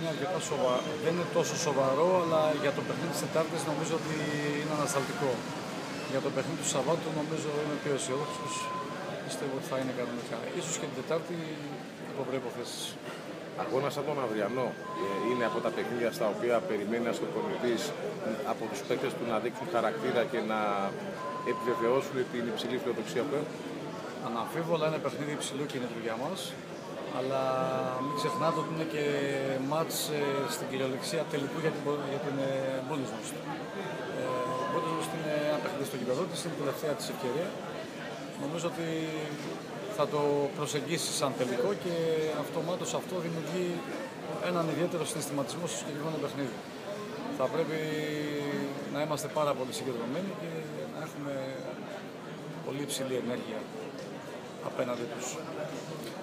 δεν είναι τόσο σοβαρό, αλλά για το παιχνίδι της Τετάρτης νομίζω ότι είναι ανασταλτικό. Για το παιχνίδι του Σαββάτου νομίζω είμαι πιο αισιόδοξος. Πιστεύω ότι θα είναι κανονικά. Ίσως και την Τετάρτη υπό προϋποθέσεις. Αγώνα σαν τον αυριανό είναι από τα παιχνίδια στα οποία περιμένει ένας προπονητής από τους παίκτες του να δείξουν χαρακτήρα και να επιβεβαιώσουν την υψηλή φιλοδοξία που έχουν. Αναμφίβολα είναι παιχνίδι υψηλού κινήτρου για μας, αλλά μην ξεχνάτε ότι είναι και μάτς στην κυριολεξία τελικού για την Bundesliga. Η Bundesliga είναι ένα παιχνίδι στο γηπεδό της, είναι η τελευταία της ευκαιρία. Νομίζω ότι θα το προσεγγίσει σαν τελικό και αυτομάτως αυτό δημιουργεί έναν ιδιαίτερο συναισθηματισμό στο συγκεκριμένο παιχνίδι. Θα πρέπει να είμαστε πάρα πολύ συγκεντρωμένοι και να έχουμε πολύ υψηλή ενέργεια απέναντι τους.